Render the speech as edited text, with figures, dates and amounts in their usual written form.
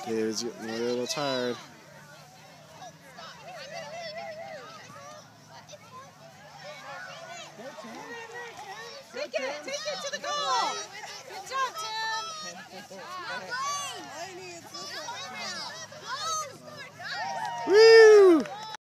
David's getting a little tired. Take it to the goal!